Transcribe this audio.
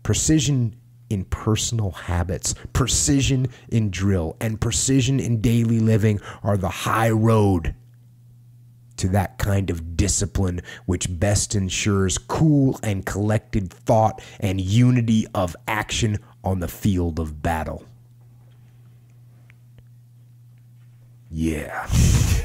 Precision in personal habits, precision in drill, and precision in daily living are the high road to that kind of discipline which best ensures cool and collected thought and unity of action on the field of battle. Yeah.